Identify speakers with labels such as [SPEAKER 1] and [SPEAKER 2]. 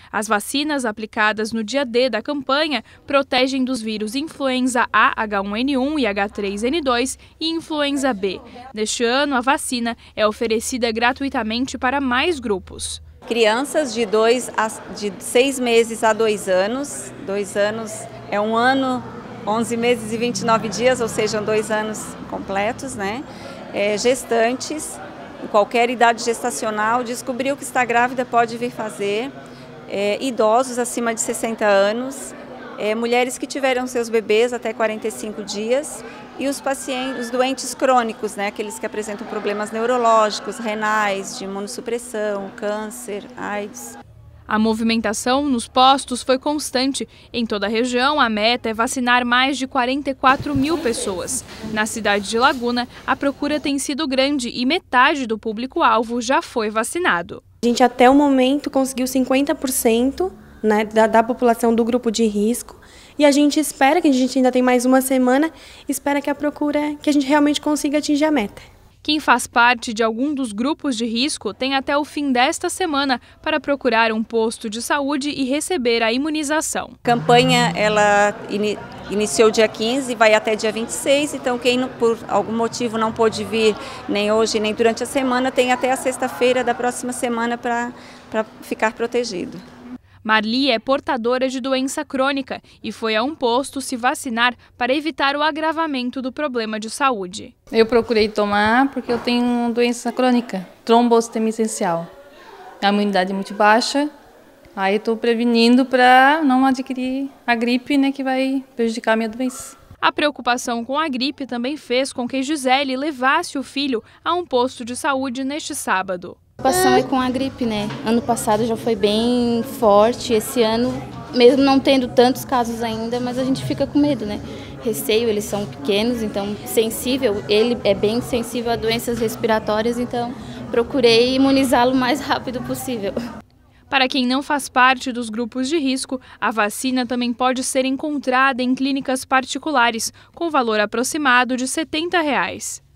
[SPEAKER 1] As vacinas aplicadas no dia D da campanha protegem dos vírus influenza A, H1N1 e H3N2 e influenza B. Neste ano, a vacina é oferecida gratuitamente para mais grupos.
[SPEAKER 2] Crianças de 6 meses a 2 anos. 2 anos é 1 ano, 11 meses e 29 dias, ou seja, 2 anos completos, né? Gestantes, em qualquer idade gestacional, descobriu que está grávida, pode vir fazer. Idosos acima de 60 anos, mulheres que tiveram seus bebês até 45 dias e os doentes crônicos, né, aqueles que apresentam problemas neurológicos, renais, de imunossupressão, câncer, AIDS.
[SPEAKER 1] A movimentação nos postos foi constante. Em toda a região, a meta é vacinar mais de 44 mil pessoas. Na cidade de Laguna, a procura tem sido grande e metade do público-alvo já foi vacinado.
[SPEAKER 3] A gente até o momento conseguiu 50%, né, da população do grupo de risco e a gente espera, que a gente ainda tem mais uma semana, espera que a gente realmente consiga atingir a meta.
[SPEAKER 1] Quem faz parte de algum dos grupos de risco tem até o fim desta semana para procurar um posto de saúde e receber a imunização.
[SPEAKER 2] A campanha ela iniciou dia 15 e vai até dia 26, então quem por algum motivo não pôde vir nem hoje nem durante a semana tem até a sexta-feira da próxima semana para ficar protegido.
[SPEAKER 1] Marli é portadora de doença crônica e foi a um posto se vacinar para evitar o agravamento do problema de saúde.
[SPEAKER 4] Eu procurei tomar porque eu tenho doença crônica, trombocitema essencial. A imunidade é muito baixa, aí estou prevenindo para não adquirir a gripe, né, que vai prejudicar a minha doença.
[SPEAKER 1] A preocupação com a gripe também fez com que Gisele levasse o filho a um posto de saúde neste sábado.
[SPEAKER 5] A preocupação é com a gripe, né? Ano passado já foi bem forte, esse ano, mesmo não tendo tantos casos ainda, mas a gente fica com medo, né? Receio, eles são pequenos, então sensível, ele é bem sensível a doenças respiratórias, então procurei imunizá-lo o mais rápido possível.
[SPEAKER 1] Para quem não faz parte dos grupos de risco, a vacina também pode ser encontrada em clínicas particulares, com valor aproximado de R$ 70.